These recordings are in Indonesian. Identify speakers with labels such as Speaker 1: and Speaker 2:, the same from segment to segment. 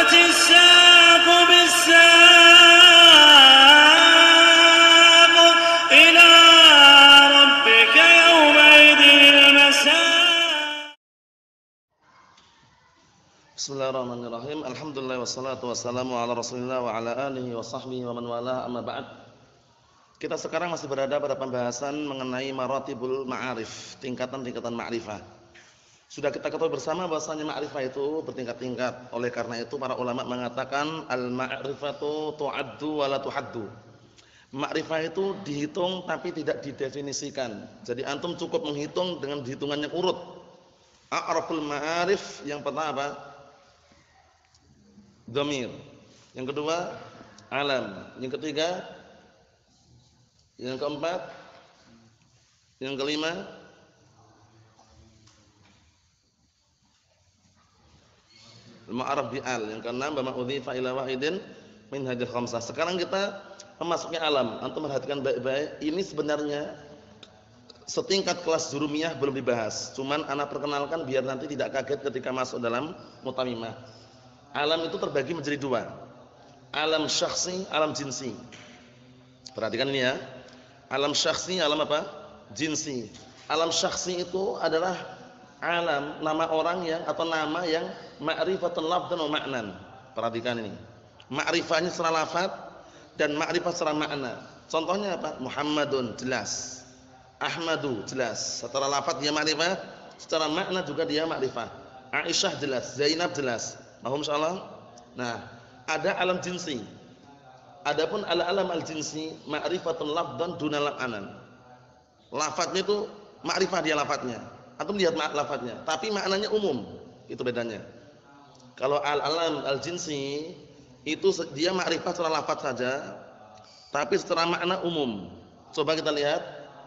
Speaker 1: والتفت الساق بالساق إلى ربك يومئذ المساق.
Speaker 2: Bismillahirrahmanirrahim. Alhamdulillah wassalatu wassalamu ala Rasulillah wa ala alihi wa sahbihi wa man walah, amma ba'd. Kita sekarang masih berada pada pembahasan mengenai maratibul ma'arif, tingkatan-tingkatan ma'rifah. Sudah kita ketahui bersama bahwasanya ma'rifah itu bertingkat-tingkat. Oleh karena itu para ulama mengatakan al-ma'rifatu tu'addu wa la tuhaddu. Ma'rifah itu dihitung tapi tidak didefinisikan. Jadi antum cukup menghitung dengan hitungannya urut. A'raful ma'arif yang pertama apa? Dhamir. Yang kedua alam. Yang ketiga, yang keempat, yang kelima, al-ma'arif bi'al. Yang keenam, bama udhifa ila wahidin min hadil khamsah. Sekarang kita memasuki alam. Antum perhatikan baik-baik. Ini sebenarnya setingkat kelas jurumiyah belum dibahas. Cuman ana perkenalkan biar nanti tidak kaget ketika masuk dalam mutamimah. Alam itu terbagi menjadi dua. Alam syakhsi, alam jinsi. Perhatikan ini ya. Alam syakhsi, alam apa? Jinsi. Alam syakhsi itu adalah alam, nama orang yang atau nama yang ma'rifatul lafdhan wa ma'nan. Perhatikan ini. Ma'rifahnya secara lafaz dan ma'rifah secara makna. Contohnya apa? Muhammadun jelas. Ahmadu jelas. Secara lafaz dia ma'rifah, secara makna juga dia ma'rifah. Aisyah jelas, Zainab jelas. Paham insyaallah? Nah, ada alam jinsi. Adapun al-alam al-jinsi ma'rifatul lafdhan dunal ma'nan. Lafadznya itu ma'rifah dia lafadznya. Antum lihat lafadznya, tapi maknanya umum. Itu bedanya. Kalau al-alam al-jinsi itu dia ma'rifah secara lafadz saja, tapi secara makna umum. Coba kita lihat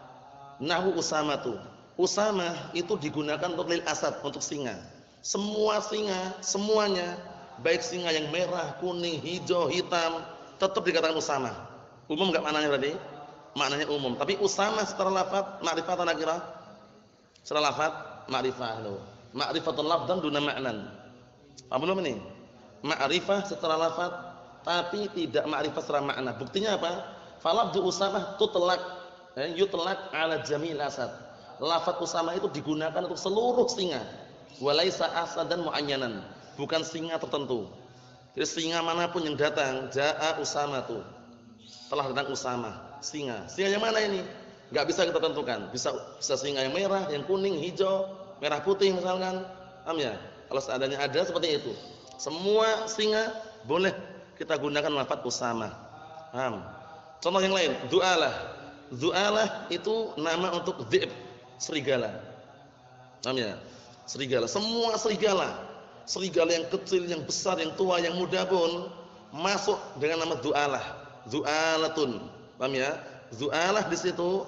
Speaker 2: nahwu usamatu. Usamah itu digunakan untuk lil asad, untuk singa. Semua singa, semuanya, baik singa yang merah, kuning, hijau, hitam, tetap dikatakan usamah. Umum enggak maknanya berarti? Maknanya umum. Tapi usamah secara lafaz ma'rifah atau nakirah? Secara lafaz ma'rifah loh. Ma'rifatul lafdhan duna ma'nan. Paham belum ini? Ma'rifah secara lafaz tapi tidak ma'rifah secara makna. Buktinya apa? Falafdhu usamah tutlaq yutlaq ala jamil asad. Lafaz usamah itu digunakan untuk seluruh singa. Walaisa asadan muayyanan. Bukan singa tertentu. Jadi singa manapun yang datang, jaa usamatu. Telah datang usama, singa. Singa yang mana ini? Enggak bisa kita tentukan. Bisa singa yang merah, yang kuning, hijau, merah putih misalkan. Paham ya? Kalau seadanya ada seperti itu. Semua singa boleh kita gunakan lafaz usama. Paham? Contoh yang lain, du'alah. Du'alah itu nama untuk dhi'b, serigala. Paham ya? Serigala, semua serigala. Serigala yang kecil, yang besar, yang tua, yang muda pun masuk dengan nama du'alah. Du'alatun. Paham ya? Du'alah di situ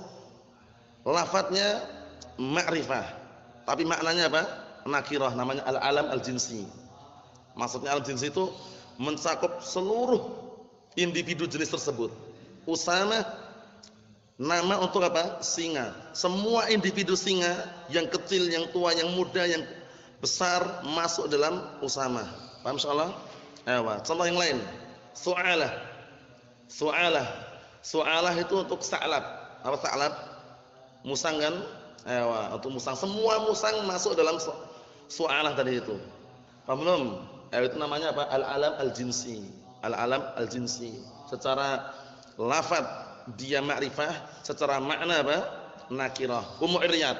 Speaker 2: lafadznya ma'rifah. Tapi maknanya apa? Nakirah, namanya al-alam al-jinsi. Maksudnya al-jinsi itu mencakup seluruh individu jenis tersebut. Usama nama untuk apa? Singa. Semua individu singa, yang kecil, yang tua, yang muda, yang besar masuk dalam usamah. Paham insyaallah? Ayo, contoh yang lain. Su'alah. Su'alah. Su'alah itu untuk sa'lab. Apa sa'lab? Musang kan? Ayo, untuk musang. Semua musang masuk dalam su'alah tadi itu. Paham belum? Ayo, itu namanya apa? Al-alam al-jinsi. Al-alam al-jinsi. Secara lafaz dia ma'rifah, secara makna apa? Nakirah. Ummu iryad.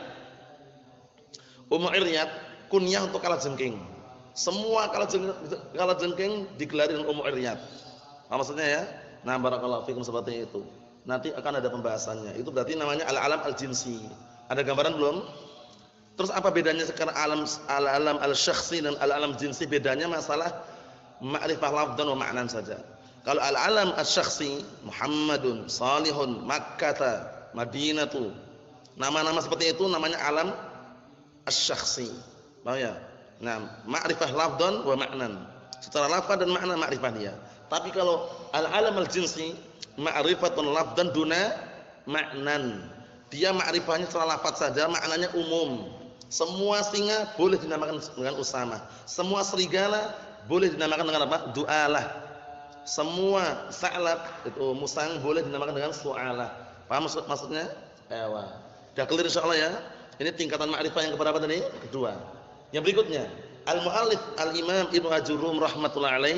Speaker 2: Ummu iryad kunyah untuk kalajengking. Semua kalajengking digelari dengan ummu iryad. Apa maksudnya ya? Nah, barakallahu fikum seperti itu. Nanti akan ada pembahasannya. Itu berarti namanya al-alam al-jinsi. Ada gambaran belum? Terus apa bedanya sekarang al-alam al-syakhsi dan al-alam jinsi? Bedanya masalah ma'rifah lafdhan wa ma'nan saja. Kalau al-alam al-syakhsi, Muhammadun, Salihun, Makkah, Madinatu. Nama-nama seperti itu namanya alam al-syakhsi. Paham ya? Nah, ma'rifah lafdhan wa ma'nan. Secara lafaz dan makna ma'rifah dia. Tapi kalau al-alam al-jinsi, ma'rifatun lafdhan duna ma'nan. Dia ma'rifahnya secara lafaz saja, maknanya umum. Semua singa boleh dinamakan dengan usama. Semua serigala boleh dinamakan dengan apa? Du'alah. Semua sa'lab itu musang boleh dinamakan dengan su'alah. Paham maksudnya? Ewa. Sudah clear insyaallah ya. Ini tingkatan ma'rifah yang keberapa tadi? Kedua. Yang berikutnya, al-mu'allif al-Imam Ibnu Ajurum rahimatullah alaih.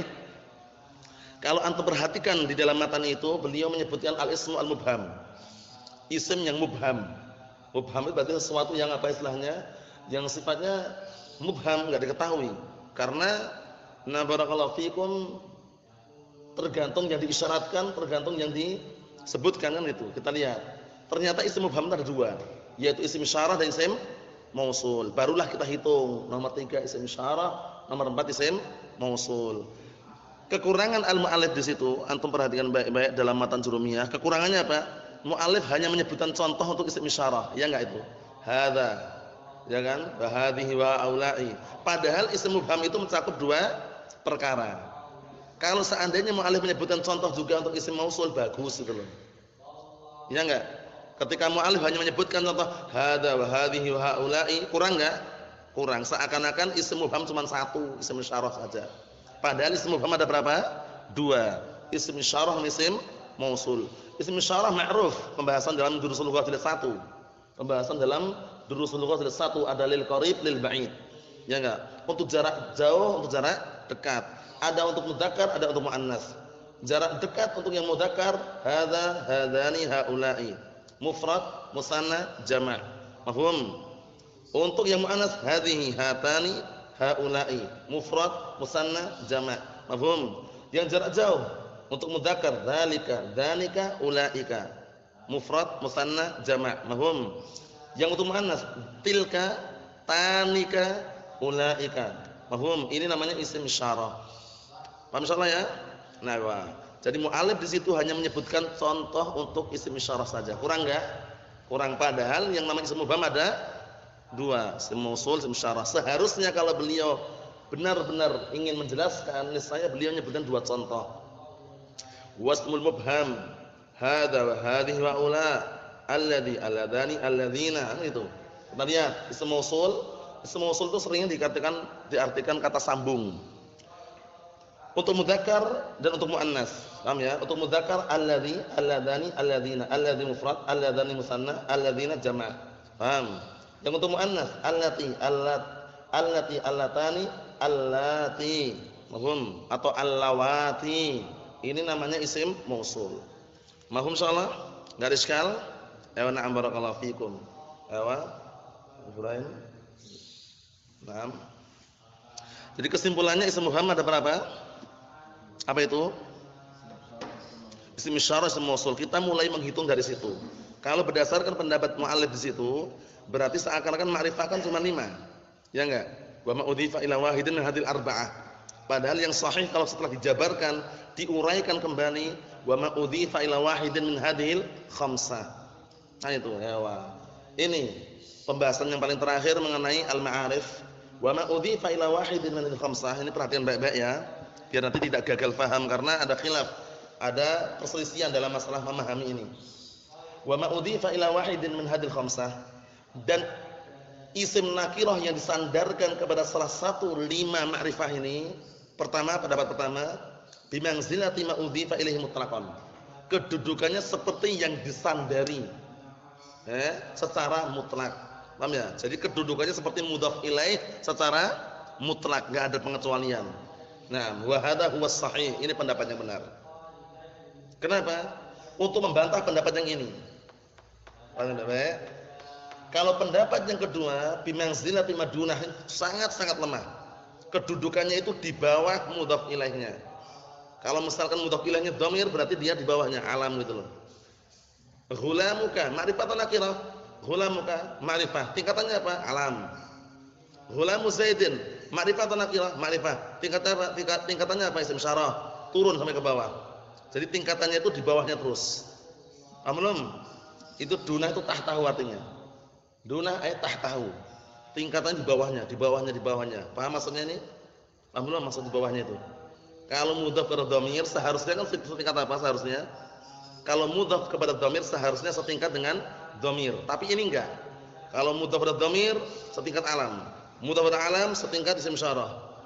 Speaker 2: Kalau antum perhatikan di dalam matan itu, beliau menyebutkan al-ismu al-mubham. Isim yang mubham. Mubham itu berarti sesuatu yang apa istilahnya? Yang sifatnya mubham, enggak diketahui. Karena barakallahu fikum tergantung yang diisyaratkan, tergantung yang disebutkan kan itu. Kita lihat. Ternyata isim mubham ada dua, yaitu isim isyarah dan isim mausul. Barulah kita hitung. Nomor 3 isim isyarah, nomor 4 isim mausul. Kekurangan al-mu'allif di situ, antum perhatikan baik-baik dalam matan Jurumiyah. Kekurangannya apa? Mu'allif hanya menyebutkan contoh untuk isim isyarah, ya enggak itu? Hadza, ya kan? Wa hadhihi wa aula'i. Padahal isim mubham itu mencakup dua perkara. Kalau seandainya mu'allif menyebutkan contoh juga untuk isim mausul, bagus gitu loh. Ya enggak? Ketika mu'allif hanya menyebutkan contoh hadza wa hadhihi wa aula'i, kurang enggak? Kurang. Seakan-akan isim mubham cuma satu, isim isyarah saja. Padahal isim mubham ada berapa? Dua. Isim isyarah dan isim mausul. Isim isyarah ma'ruf, pembahasan dalam durusul lughah jilid 1. Pembahasan dalam durusul lughah jilid 1 ada lil qarib, lil ba'id. Ya enggak? Untuk jarak jauh, untuk jarak dekat. Ada untuk mudzakkar, ada untuk muannas. Jarak dekat untuk yang mudzakkar, hadza, hadzani, haula'i. Mufrad, musanna, jama'. Mafhum? Untuk yang muannas, hadhihi, hatani, haula'i. Mufrad, musanna, jama'. Mafhum? Yang jarak jauh untuk mudzakkar, dzalika, dzanika, ulaika. Mufrad, musanna, jama'. Mafhum? Yang untuk muannas, tilka, tanika, ulaika. Mafhum? Ini namanya isim isyarah. Paham insyaallah ya? Nah, wah. Jadi mu'allif di situ hanya menyebutkan contoh untuk isim isyarah saja. Kurang enggak? Kurang, padahal yang namanya isim mubham ada dua, isim mausul, isim isyarah. Seharusnya kalau beliau benar-benar ingin menjelaskan, niscaya beliau menyebutkan dua contoh. Wasmul mubham hadza wa hadhihi wa ula alladhi alladhani alladzina, itu. Kita lihat isim mausul. Isim mausul itu sering diartikan kata sambung. Untuk mudzakkar dan untuk muannas. Paham ya? Untuk mudzakkar alladzi, alladhani, alladzina, alladzi mufrad, alladzani musanna, alladzina jama'. Paham? Yang untuk muannas allati, allati, allatani, allati. Mafhum? Atau allawati. Ini namanya isim mausul. Mafhum insyaallah? Enggak ada iskal? Ya na'am barakallahu fikum. Ya, Ibrahim. Naam. Jadi kesimpulannya isim mubham ada berapa? Apa itu? Isim isyarah, isim mausul. Kita mulai menghitung dari situ. Kalau berdasarkan pendapat mu'allif di situ, berarti seakan-akan ma'rifah kan cuma 5. Ya enggak? Wa ma udhifa ila wahidin min hadhil arba'ah. Padahal yang sahih kalau setelah dijabarkan, diuraikan kembali, wa ma udhifa ila wahidin min hadhil khamsah. Nah itu, ya wah. Ini pembahasan yang paling terakhir mengenai al-ma'arif. Wa ma udhifa ila wahidin min hadhil khamsah. Ini perhatian baik-baik ya. Biar nanti tidak gagal paham, karena ada khilaf, ada perselisihan dalam masalah memahami ini. Wa ma udhifa ila wahidin min hadhil khamsah, dan isim nakirah yang disandarkan kepada salah satu 5 ma'rifah ini, pertama, pendapat pertama, bimanzilati ma udhifa ilaihi mutlaqan. Kedudukannya seperti yang disandari secara mutlak. Paham ya? Jadi kedudukannya seperti mudhaf ilaih secara mutlak, enggak ada pengecualian. Nah, wa hadza huwas sahih. Ini pendapat yang benar. Kenapa? Untuk membantah pendapat yang ini. Paham ya? Kalau pendapat yang kedua, bimanzilati madunah, sangat-sangat lemah. Kedudukannya itu di bawah mudhaf ilaihnya. Kalau misalkan mudhaf ilaihnya dhamir, berarti dia di bawahnya, alam gitu loh. Ghulamuka, ma'rifah atau nakirah? Ghulamuka, ma'rifah. Tingkatannya apa? Alam. Ghulamu Zaidin, ma'rifah atau nakirah? Ma'rifah. Tingkatannya apa? Isim isyarah. Turun sampai ke bawah. Jadi tingkatannya itu di bawahnya terus. Belum? Itu dunah itu tahtahu artinya. Dunah ayat tahtahu. Tingkatannya di bawahnya, di bawahnya, di bawahnya. Paham maksudnya ini? Belum maksud di bawahnya itu. Kalau mudhaf kepada dhamir seharusnya kan setingkat apa seharusnya? Kalau mudhaf kepada dhamir seharusnya setingkat dengan dhamir. Tapi ini enggak. Kalau mudhaf kepada dhamir setingkat alam. Mudhaf kepada alam setingkat isim isyarah.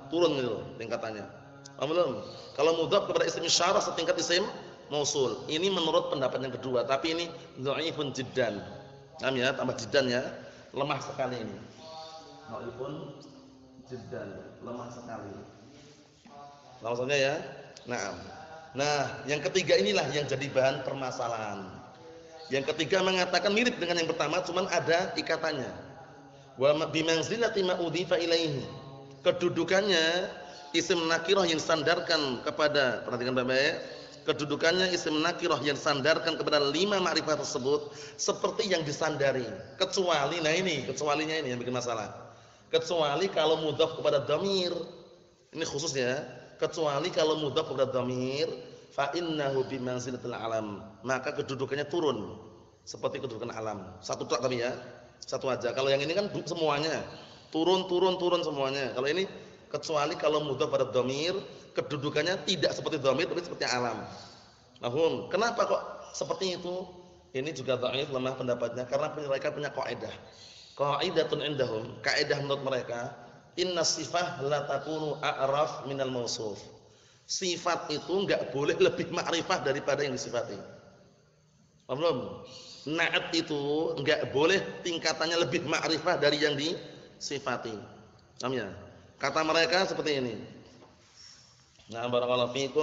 Speaker 2: turun gitu tingkatannya. Paham belum? Kalau mudhaf kepada isim isyarah setingkat isim mausul. Ini menurut pendapat yang kedua, tapi ini dhaifun jiddan. Paham ya? Tambah jiddan ya. Lemah sekali ini. Dhaifun jiddan, lemah sekali. Maksudnya ya? Nah, yang ketiga inilah yang jadi bahan permasalahan. Yang ketiga mengatakan mirip dengan yang pertama, cuman ada ikatannya. Wa bimanzilati ma udhifa ilaihi. Kedudukannya isim nakirah yang sandarkan kepada, perhatikan baik-baik, kedudukannya isim nakirah yang sandarkan kepada 5 makrifat tersebut seperti yang disandari, kecuali, nah ini kecualinya ini yang bikin masalah. Kecuali kalau mudhaf kepada dhamir. Ini khususnya, kecuali kalau mudhaf kepada dhamir, fa innahu bimanzilatil alam, maka kedudukannya turun seperti kedudukan alam. Satu tak tapi ya. Satu aja. Kalau yang ini kan semuanya turun semuanya. Kalau ini kecuali kalau mudhaf pada dhamir, kedudukannya tidak seperti dhamir tapi seperti alam. Mahum. Kenapa kok seperti itu? Ini juga dhaif, lemah pendapatnya karena mereka punya kaidah. Qaidatun indahum, kaidah menurut mereka, inna sifah la takunu a'raf minal mausuf. Sifat itu enggak boleh lebih makrifah daripada yang disifati. Paham belum? Na'at itu enggak boleh tingkatannya lebih makrifah dari yang disifati. Paham ya? Kata mereka seperti ini. Nah, barakallahu fikum.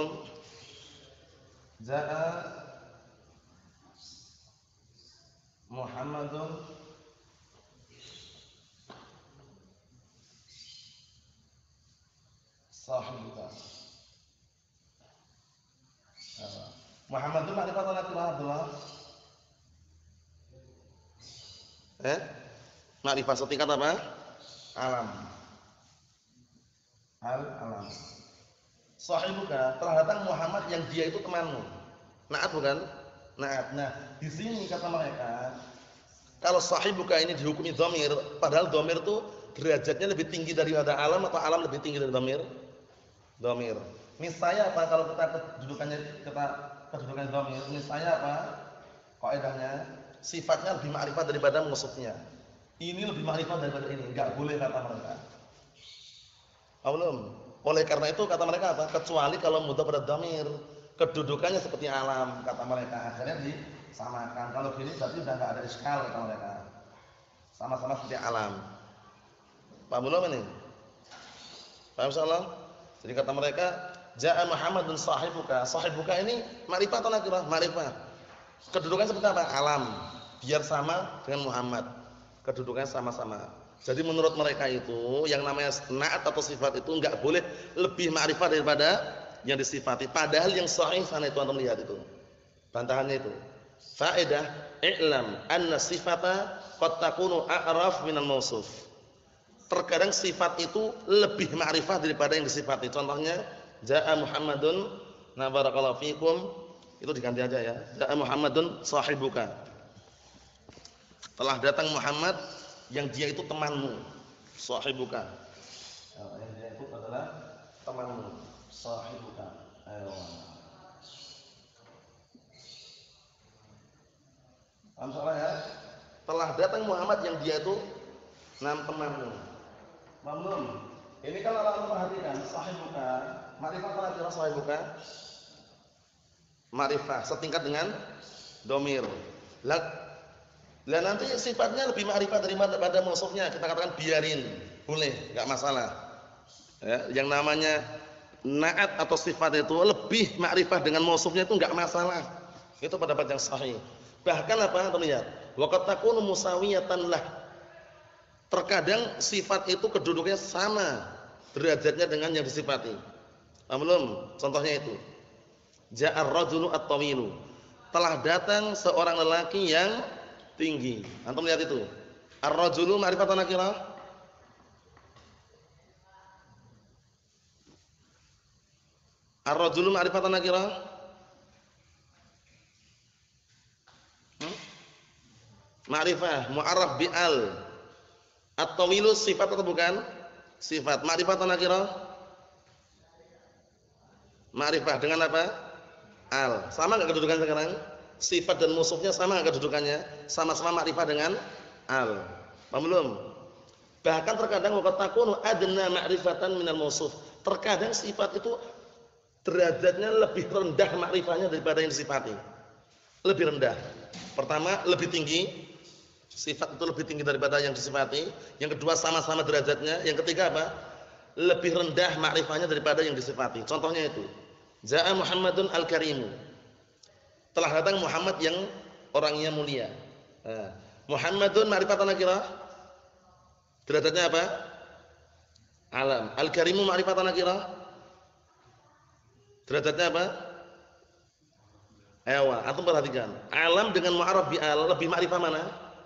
Speaker 2: Za'a Muhammadun sahibuka. Muhammadun makrifah atau nakirah Abdullah? Makrifah setingkat apa? Alam. Alam. Sahibuka, telah datang Muhammad yang dia itu temanmu. Na'at bukan? Na'at. Nah, di sini kata mereka, kalau sahibuka ini dihukumi dhamir, padahal dhamir itu derajatnya lebih tinggi daripada alam, atau alam lebih tinggi dari dhamir? Dhamir. Misalnya apa kalau kita kedudukannya dhamir? Misalnya apa? Kaidahnya sifatnya lebih ma'rifat daripada mausufnya. Ini lebih ma'rifat daripada ini, enggak boleh kata mereka. Belum. Oleh karena itu kata mereka apa? Kecuali kalau mudhaf pada dhamir, kedudukannya seperti alam kata mereka. Akhirnya disamakan. Kalau gini berarti sudah enggak ada iskal kata mereka. Sama-sama seperti alam. Paham belum ini? Paham insyaallah? Jadi kata mereka, ja'a Muhammadun sahibuka. Sahibuka ini ma'rifah atau nakirah? Ma'rifah. Kedudukannya seperti apa? Alam. Biar sama dengan Muhammad. Kedudukannya sama-sama. Jadi menurut mereka itu yang namanya na'at atau sifat itu enggak boleh lebih ma'rifah daripada yang disifati. Padahal yang sahih sana itu antum lihat itu. Bantahannya itu. Faedah i'lam anna sifata qad takunu a'raf minal mausuf. Terkadang sifat itu lebih ma'rifah daripada yang disifati. Contohnya ja'a Muhammadun, na barakallahu fikum, itu diganti aja ya. Ja'a Muhammadun sahibuka. Telah datang Muhammad yang dia itu temanmu, sahibuka. Yang dia itu adalah temanmu, sahibuka. Ayo. Paham soalnya ya? Telah datang Muhammad yang dia itu temanmu. Paham belum? Ini kalau Allah perhatikan sahibuka, ma'rifah apa artinya sahibuka? Ma'rifah setingkat dengan dhamir. Lah nanti sifatnya lebih ma'rifah daripada mausufnya, kita katakan biarin, boleh, enggak masalah. Ya, yang namanya na'at atau sifat itu lebih ma'rifah dengan mausufnya itu enggak masalah. Itu pendapat yang sahih. Bahkan apa? Antum lihat, wa qad takunu musawiyatan lah. Terkadang sifat itu kedudukannya sama derajatnya dengan yang disifati. Paham belum? Contohnya itu. Ja'ar rajulu at-tawilu. Telah datang seorang lelaki yang tinggi. Antum lihat itu. Ar-rajulu ma'rifah atau nakirah? Ar-rajulu ma'rifah atau nakirah? Ma'rifah, mu'arraf bi'al. At-tawilu sifat atau bukan? Sifat. Ma'rifah atau nakirah? Ma'rifah dengan apa? Al. Sama enggak kedudukan sekarang? Sifat dan musuhnya sama enggak kedudukannya? Sama-sama ma'rifah dengan al. Paham belum? Bahkan terkadang waqad takunu adna ma'rifatan minal mausuf. Terkadang sifat itu derajatnya lebih rendah makrifahnya daripada yang disifati. Lebih rendah. Pertama, lebih tinggi. Sifat itu lebih tinggi daripada yang disifati. Yang kedua, sama-sama derajatnya. Yang ketiga apa? Lebih rendah makrifahnya daripada yang disifati. Contohnya itu, Ja'a Muhammadun al-Karimu. Telah datang Muhammad yang orangnya mulia. Muhammadun ma'rifatan nakirah. Derajatnya apa? Alam. Al-Karimu ma'rifatan nakirah. Derajatnya apa? Ewa. Antum perhatikan. Alam dengan mu'arraf bi al lebih ma'rifah mana?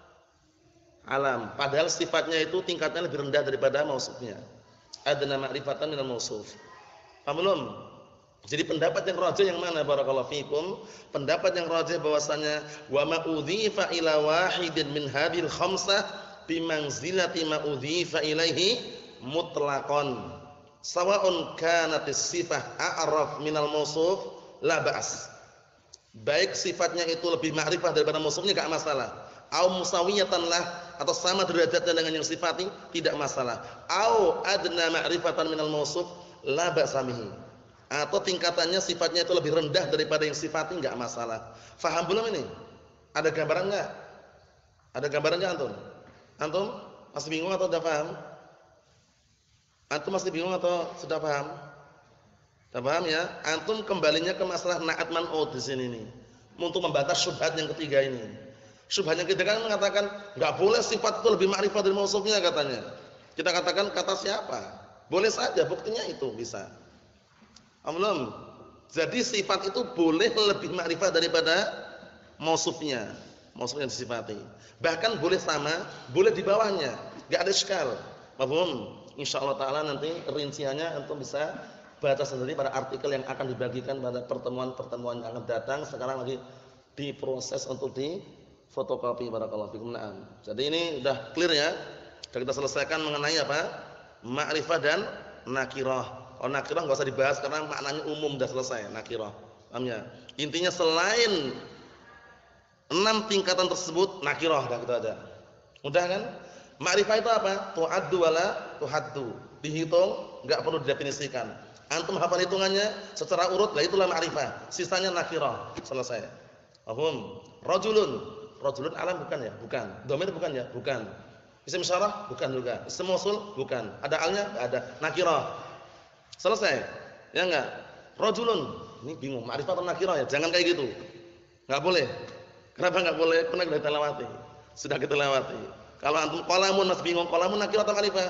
Speaker 2: Alam. Padahal sifatnya itu tingkatnya lebih rendah daripada mausufnya. Adna ma'rifatan minal mausuf. Paham belum? Jadi pendapat yang rajih yang mana barakallahu fikum? Pendapat yang rajih bahwasanya wa ma udhifa ila wahidin min hadhil khamsah bi manzilati ma udhifa ilaihi mutlaqan. Sawa'un kanatis sifah a'raf minal mausuf la ba's. Baik sifatnya itu lebih ma'rifah daripada mausufnya enggak masalah. Au musawiyatan lah, atau sama derajatnya dengan yang sifati tidak masalah. Au adna ma'rifatan minal mausuf la ba'sa bihi. Atau tingkatannya sifatnya itu lebih rendah daripada yang sifati enggak masalah. Faham belum ini? Ada gambaran enggak? Ada gambarannya antum? Antum masih bingung atau sudah paham? Antum masih bingung atau sudah paham? Sudah paham ya? Antum kembalinya ke masalah na'at man'ud di sini nih. Untuk membantah syubhat yang ketiga ini. Syubhat yang ketiga kan mengatakan enggak boleh sifat itu lebih ma'rifah dari mausufnya katanya. Kita katakan kata siapa? Boleh saja, buktinya itu bisa. Belum. Jadi sifat itu boleh lebih ma'rifah daripada mausufnya. Mausufnya disifati. Bahkan boleh sama, boleh di bawahnya. Enggak ada iskal. Paham? Insyaallah taala nanti rinciannya antum bisa baca sendiri pada artikel yang akan dibagikan pada pertemuan-pertemuan yang akan datang. Sekarang lagi diproses untuk di fotokopi barakallahu fikum. Naam. Jadi ini udah clear ya. Sudah kita selesaikan mengenai apa? Ma'rifah dan nakirah. Oh, nakirah enggak usah dibahas karena maknanya umum sudah selesai nakirah. Paham ya? Intinya selain 6 tingkatan tersebut nakirah dah gitu aja. Mudah kan? Ma'rifah itu apa? Tu'addu wala tuhaddu. Dihitung, enggak perlu didefinisikan. Antum hafal hitungannya secara urut, lah itulah ma'rifah. Sisanya nakirah. Selesai. Paham? Rajulun alam bukan ya? Bukan. Dhamir bukan ya? Bukan. Isim isyarah bukan juga. Isim mausul bukan. Ada alnya? Enggak ada. Nakirah. Selesai. Ya enggak? Rajulun. Ini bingung, ma'rifah atau nakirah ya? Jangan kayak gitu. Enggak boleh. Kenapa enggak boleh? Pernah kita lewati. Sudah kita lewati. Kalau antum qalamun masih bingung, qalamun nakirah atau ma'rifah?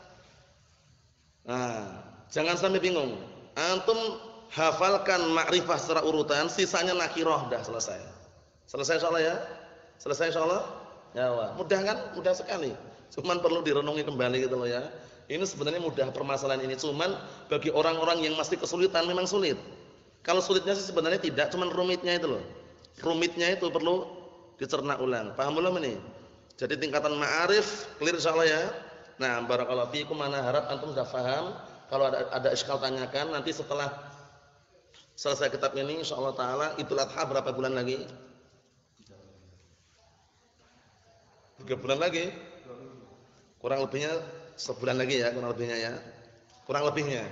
Speaker 2: Nah, jangan sampai bingung. Antum hafalkan ma'rifah secara urutan, sisanya nakirah, dah selesai. Selesai insyaallah ya? Selesai insyaallah? Ya, wah. Mudah kan? Mudah sekali. Cuman perlu direnungi kembali gitu loh ya. Ini sebenarnya mudah permasalahan ini, cuman bagi orang-orang yang masih kesulitan memang sulit. Kalau sulitnya sih sebenarnya tidak, cuman rumitnya itu loh. Rumitnya itu perlu dicerna ulang. Paham belum ini? Jadi tingkatan ma'arif clear insyaallah ya. Nah, barakallahu fiikum, ana harap antum sudah paham. Kalau ada iskal tanyakan nanti setelah selesai kitab ini insyaallah taala. Idul Adha berapa bulan lagi? 3 bulan lagi. Kurang lebihnya sebulan lagi ya, kurang lebihnya ya. Kurang lebihnya.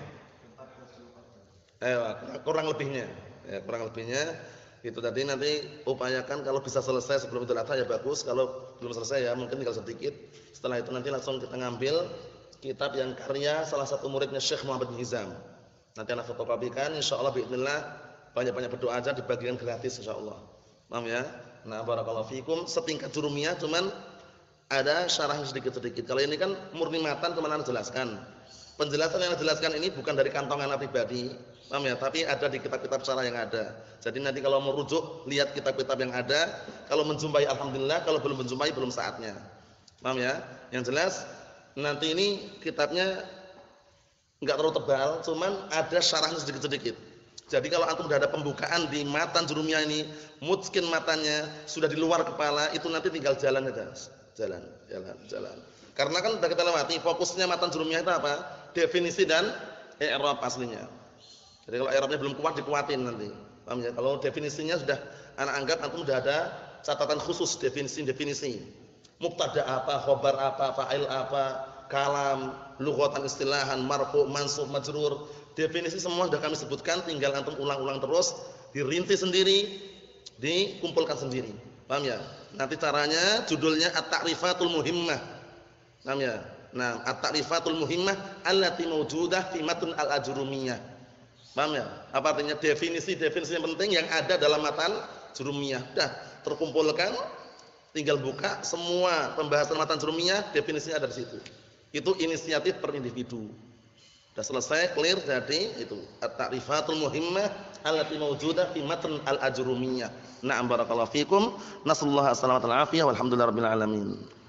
Speaker 2: Kurang lebihnya. Ya, kurang lebihnya. Itu tadi nanti upayakan kalau bisa selesai sebelum Idul Adha ya bagus. Kalau belum selesai ya mungkin tinggal sedikit. Setelah itu nanti langsung kita ngambil kitab yang karya salah satu muridnya Syekh Muhammad bin Hizam. Nanti anak fotokopikan insyaallah biidznillah, banyak-banyak berdoa aja dibagikan gratis insyaallah. Paham ya? Nah, barakallahu fikum, setingkat jurumiyah cuman ada syarahnya sedikit-sedikit. Kalau ini kan murni matan cuma ana jelaskan. Penjelasan yang dijelaskan ini bukan dari kantongan ana pribadi, paham ya? Tapi ada di kitab-kitab syarah yang ada. Jadi nanti kalau mau rujuk, lihat kitab-kitab yang ada. Kalau menjumpai alhamdulillah, kalau belum menjumpai belum saatnya. Paham ya? Yang jelas nanti ini kitabnya enggak terlalu tebal, cuman ada syarahnya sedikit-sedikit. Jadi kalau antum sudah ada pembukaan di matan jurumiyah ini, mutskin matanya sudah di luar kepala, itu nanti tinggal jalan aja. Jalan. Karena kan sudah kita lewati fokusnya matan jurumiyah itu apa? Definisi dan i'rab aslinya. Jadi kalau i'rabnya belum kuat dikuatin nanti. Paham ya? Kalau definisinya sudah anak anggap antum sudah ada catatan khusus definisi. Mubtada apa, khobar apa, fa'il apa, kalam, lughatan istilahan, marfu, mansub, majrur. Definisi semua sudah kami sebutkan, tinggal antum ulang-ulang terus, dirintis sendiri, dikumpulkan sendiri. Paham ya? Nanti caranya judulnya At-Ta'rifatul Muhimmah. Paham ya? Nah, At-Ta'rifatul Muhimmah allati mawjudah fi matn al-Ajrumiyah. Paham ya? Apa artinya? Definisi-definisi yang penting yang ada dalam matan Jurumiyah. Dah terkumpulkan, tinggal buka semua pembahasan matan Jurumiyah, definisinya ada di situ. Itu inisiatif per individu. Sudah selesai, clear, jadi itu At-Ta'rifatul Muhimmah allati mawjudah fi matn al-Ajrumiyah. Na'am barakallahu fikum. Nasallahu alaihi wasallam walhamdulillahirabbil alamin.